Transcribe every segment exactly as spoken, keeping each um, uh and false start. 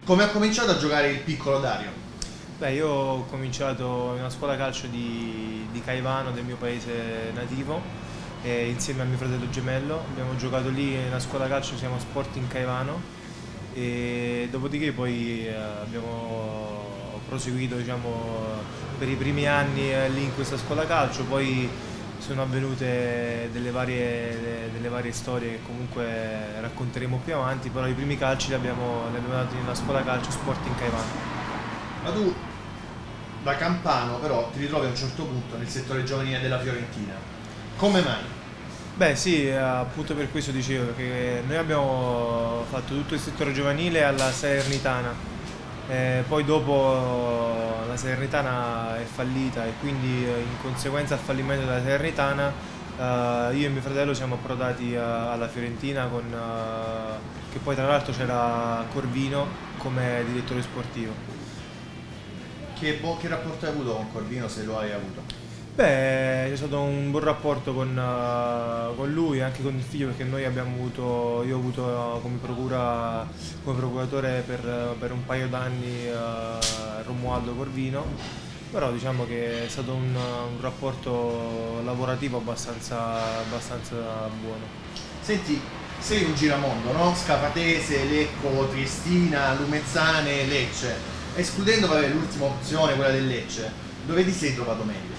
Come ha cominciato a giocare il piccolo Dario? Beh, io ho cominciato in una scuola calcio di, di Caivano, del mio paese nativo, e insieme a mio fratello gemello. Abbiamo giocato lì nella scuola calcio, si chiama Sporting Caivano, e dopodiché poi eh, abbiamo proseguito, diciamo, per i primi anni eh, lì in questa scuola calcio. Poi sono avvenute delle varie, delle varie storie che comunque racconteremo più avanti, però i primi calci li abbiamo, li abbiamo dati nella scuola calcio Sporting Caivano. Ma tu da campano però ti ritrovi a un certo punto nel settore giovanile della Fiorentina. Come mai? Beh sì, eh, appunto per questo dicevo, perché noi abbiamo fatto tutto il settore giovanile alla Salernitana. Eh, poi dopo la Salernitana è fallita, e quindi eh, in conseguenza al fallimento della Salernitana, eh, io e mio fratello siamo approdati eh, alla Fiorentina, con, eh, che poi tra l'altro c'era Corvino come direttore sportivo. Che, bo- che rapporto hai avuto con Corvino, se lo hai avuto? Beh, c'è stato un buon rapporto con, eh, con lui, anche con il figlio, perché noi abbiamo avuto, io ho avuto eh, come procura, come procuratore per, per un paio d'anni eh, Romualdo Corvino. Però diciamo che è stato un, un rapporto lavorativo abbastanza, abbastanza buono. Senti, sei un giramondo, no? Scapatese, Lecco, Triestina, Lumezzane, Lecce. Escludendo vabbè, l'ultima opzione, quella del Lecce, dove ti sei trovato meglio?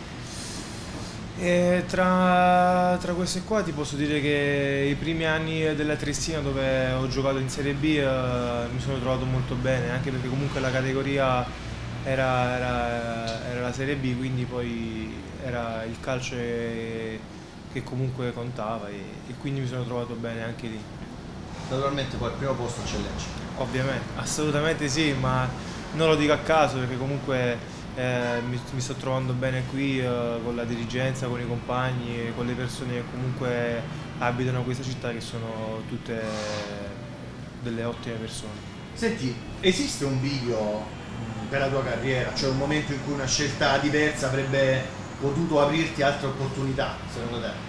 E tra, tra queste qua ti posso dire che i primi anni della Triestina, dove ho giocato in Serie B, eh, mi sono trovato molto bene, anche perché comunque la categoria era, era- era la Serie B, quindi poi era il calcio che, che comunque contava, e, e quindi mi sono trovato bene anche lì. Naturalmente poi al primo posto c'è Lecce. Ovviamente, assolutamente sì, ma non lo dico a caso, perché comunque eh, mi, mi sto trovando bene qui eh, con la dirigenza, con i compagni, e con le persone che comunque abitano questa città, che sono tutte delle ottime persone. Senti, esiste un video mh, per la tua carriera, cioè un momento in cui una scelta diversa avrebbe potuto aprirti altre opportunità, secondo te?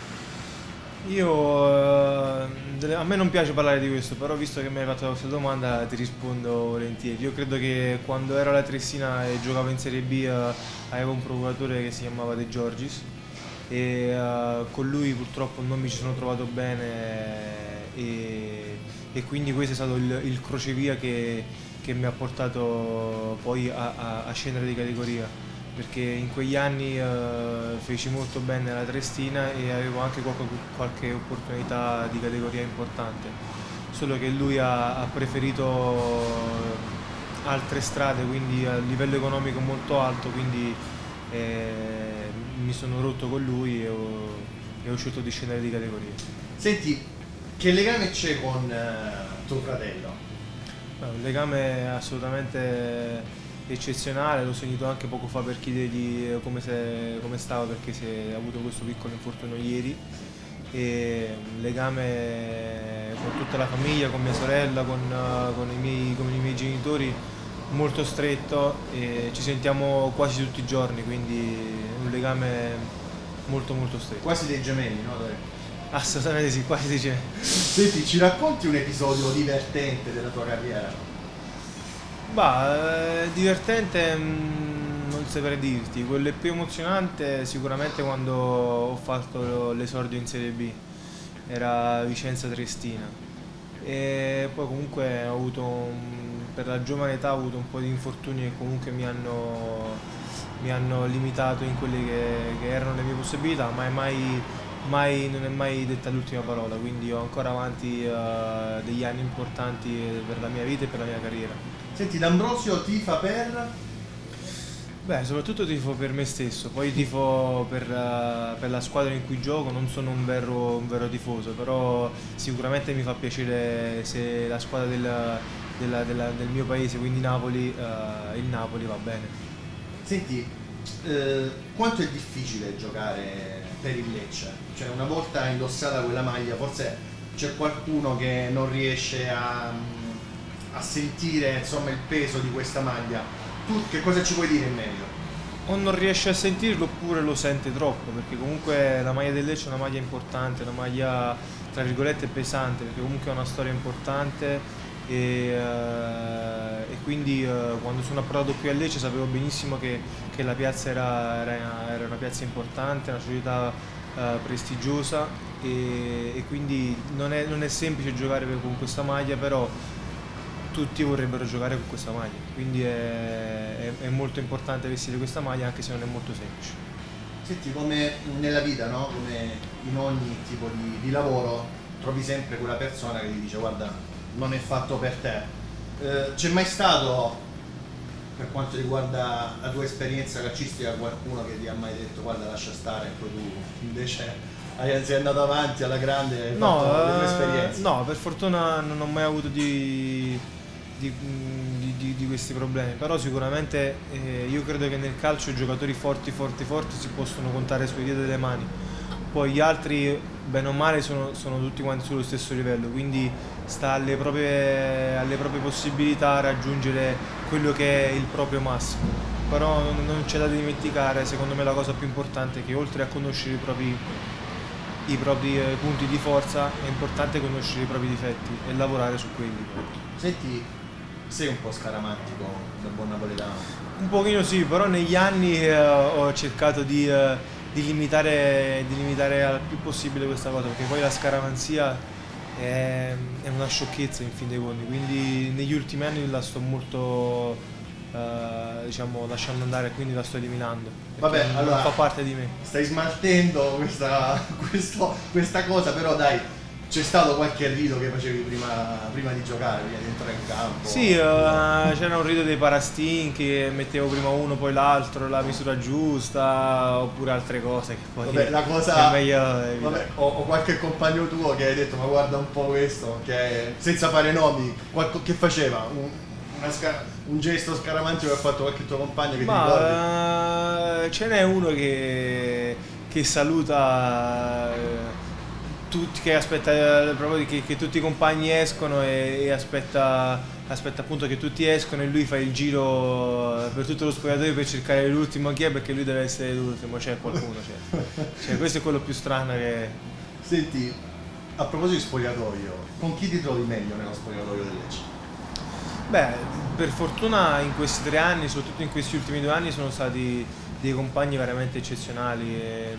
Io, eh, delle- a me non piace parlare di questo, però visto che mi hai fatto questa domanda ti rispondo volentieri. Io credo che quando ero alla Triestina e giocavo in Serie B eh, avevo un procuratore che si chiamava De Giorgis, e eh, con lui purtroppo non mi ci sono trovato bene, e, e quindi questo è stato il, il crocevia che, che mi ha portato poi a, a- a scendere di categoria, perché in quegli anni eh, feci molto bene alla Triestina e avevo anche qualche, qualche opportunità di categoria importante, solo che lui ha, ha preferito altre strade, quindi a livello economico molto alto, quindi eh, mi sono rotto con lui e ho, e ho scelto di scendere di categoria. Senti, che legame c'è con eh, tuo fratello? È un legame assolutamente eccezionale, l'ho sentito anche poco fa per chiedergli come, se- come stava, perché si è avuto questo piccolo infortunio ieri, e un legame con tutta la famiglia, con mia sorella, con, eh, con i miei, con i miei genitori molto stretto, e ci sentiamo quasi tutti i giorni, quindi è un legame molto molto stretto. Quasi dei gemelli, no? Dai. Assolutamente sì, quasi dice. Senti, ci racconti un episodio divertente della tua carriera? Bah, eh, divertente, mm, non saprei dirti, quello più emozionante sicuramente quando ho fatto l'esordio in Serie B, era Vicenza Triestina, e poi comunque ho avuto un- per la giovane età ho avuto un po' di infortuni che comunque mi hanno, mi hanno limitato in quelle che, che erano le mie possibilità, ma è mai, mai- non è mai detta l'ultima parola, quindi ho ancora avanti eh, degli anni importanti per la mia vita e per la mia carriera. Senti, D'Ambrosio tifa per... Beh, soprattutto tifo per me stesso, poi tifo per, eh, per la squadra in cui gioco. Non sono un vero, un vero tifoso, però sicuramente mi fa piacere se la squadra del, della- della- del mio paese, quindi Napoli, eh, il Napoli va bene. Senti, eh, quanto è difficile giocare per il Lecce? Cioè, una volta indossata quella maglia, forse c'è qualcuno che non riesce a, a sentire, insomma, il peso di questa maglia. Tu che cosa ci puoi dire in merito? O non riesce a sentirlo oppure lo sente troppo, perché comunque la maglia del Lecce è una maglia importante, una maglia tra virgolette pesante, perché comunque ha una storia importante, e, uh, e quindi uh, quando sono approdato qui a Lecce sapevo benissimo che, che la piazza era, era, era una piazza importante, una società uh, prestigiosa e, e quindi non è, non è semplice giocare con questa maglia, però tutti vorrebbero giocare con questa maglia, quindi è, è, è molto importante vestire questa maglia anche se non è molto semplice. Senti, come nella vita, no? Come in ogni tipo di, di lavoro trovi sempre quella persona che ti dice guarda non è fatto per te. Eh, c'è mai stato, per quanto riguarda la tua esperienza calcistica, qualcuno che ti ha mai detto guarda lascia stare, poi tu invece sei andato avanti alla grande e hai no, fatto le tue esperienze? No, per fortuna non ho mai avuto di, di, di, di, di questi problemi, però sicuramente eh, io credo che nel calcio i giocatori forti, forti, forti si possono contare sui dita delle mani, poi gli altri bene o male sono, sono tutti quanti sullo stesso livello, quindi sta alle proprie, alle proprie possibilità raggiungere quello che è il proprio massimo, però non, non c'è da dimenticare, secondo me la cosa più importante è che oltre a conoscere i propri i propri eh, punti di forza è importante conoscere i propri difetti e lavorare su quelli. Senti, sei un po' scaramantico da buon napoletano? Un pochino sì, però negli anni eh, ho cercato di, eh, di, limitare, di limitare al più possibile questa cosa, perché poi la scaramanzia è, è una sciocchezza in fin dei conti, quindi negli ultimi anni la sto molto eh, diciamo lasciando andare, quindi la sto eliminando. Vabbè, non allora fa parte di me. Stai smaltendo questa, questo, questa cosa, però dai, c'è stato qualche rito che facevi prima, prima di giocare, prima di entrare in campo? Sì, uh, c'era un rito dei parastin che mettevo prima uno poi l'altro, la misura giusta, oppure altre cose che poi vabbè, la cosa, è meglio vabbè, o, o qualche compagno tuo che hai detto ma guarda un po' questo, che senza fare nomi, qualco, che faceva? Un, Una sca un gesto scaramantico che ha fatto qualche tuo compagno che Ma, ti ricordi? Uh, ce n'è uno che, che saluta uh, tutti, che aspetta uh, proprio che, che tutti i compagni escono e, e aspetta, aspetta appunto che tutti escono e lui fa il giro per tutto lo spogliatoio per cercare l'ultimo chi è, perché lui deve essere l'ultimo, c'è qualcuno, c'è. Cioè, questo è quello più strano che... Senti, a proposito di spogliatoio, con chi ti trovi meglio nello spogliatoio del Lecce? Beh, per fortuna in questi tre anni, soprattutto in questi ultimi due anni, sono stati dei compagni veramente eccezionali e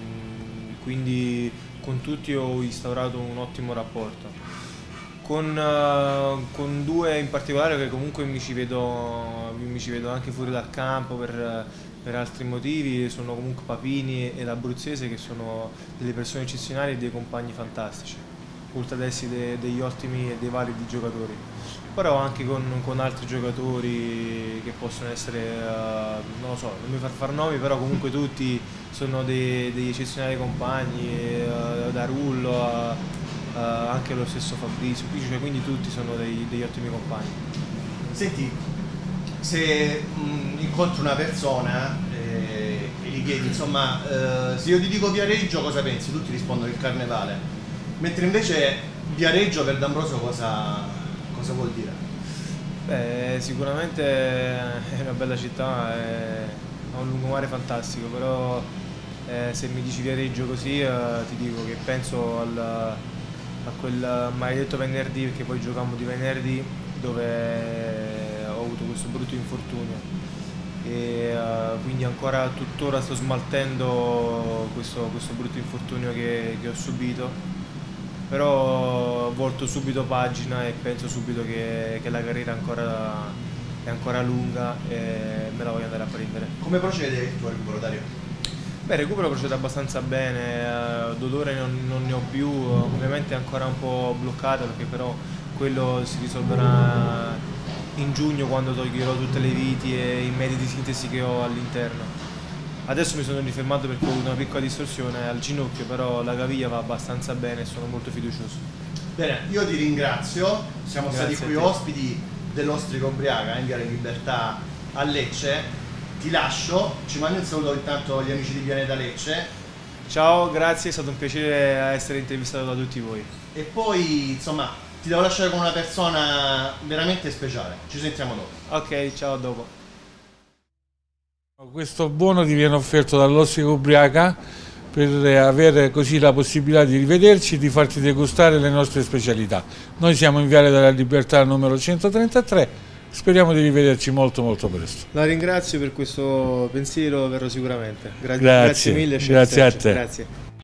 quindi con tutti ho instaurato un ottimo rapporto. Con, uh, con due in particolare che comunque mi ci vedo, mi ci vedo anche fuori dal campo per, per altri motivi, sono comunque Papini e l'Abruzzese, che sono delle persone eccezionali e dei compagni fantastici, oltre ad essere de, degli ottimi e dei validi giocatori. Però anche con, con altri giocatori che possono essere, uh, non lo so, non mi far far nomi, però comunque tutti sono dei, degli eccezionali compagni, uh, da Rullo a, uh, anche lo stesso Fabrizio, cioè, quindi tutti sono dei, degli ottimi compagni. Senti, se mh, incontri una persona eh, e gli chiedi, insomma, eh, se io ti dico Viareggio cosa pensi? Tutti rispondono il carnevale, mentre invece Viareggio per D'Ambrosio cosa... cosa vuol dire? Beh, sicuramente è una bella città, è, ha un lungomare fantastico, però eh, se mi dici Viareggio così eh, ti dico che penso al, a quel maledetto venerdì, perché poi giocammo di venerdì, dove ho avuto questo brutto infortunio e uh, quindi ancora tuttora sto smaltendo questo, questo brutto infortunio che, che ho subito. Però volto subito pagina e penso subito che, che la carriera ancora, è ancora lunga e me la voglio andare a prendere. Come procede il tuo recupero, Dario? Beh, il recupero procede abbastanza bene, dolore non, non ne ho più, ovviamente è ancora un po' bloccata, perché però quello si risolverà in giugno, quando toglierò tutte le viti e i medi di sintesi che ho all'interno. Adesso mi sono rifermato perché ho avuto una piccola distorsione al ginocchio, però la caviglia va abbastanza bene e sono molto fiducioso. Bene, io ti ringrazio, siamo Grazie stati qui ospiti dell'Ostrico Ubriaca in Viale Libertà a Lecce. Ti lascio, ci mandi un saluto intanto agli amici di Pianeta Lecce. Ciao, grazie, è stato un piacere essere intervistato da tutti voi. E poi, insomma, ti devo lasciare con una persona veramente speciale. Ci sentiamo dopo. Ok, ciao, a dopo. Questo buono ti viene offerto dall'Ostrico Ubriaca per avere così la possibilità di rivederci e di farti degustare le nostre specialità. Noi siamo in Viale della Libertà numero centotrentatré, speriamo di rivederci molto molto presto. La ringrazio per questo pensiero, verrò sicuramente. Gra Grazie, grazie mille, chef grazie a Sergio. te. Grazie.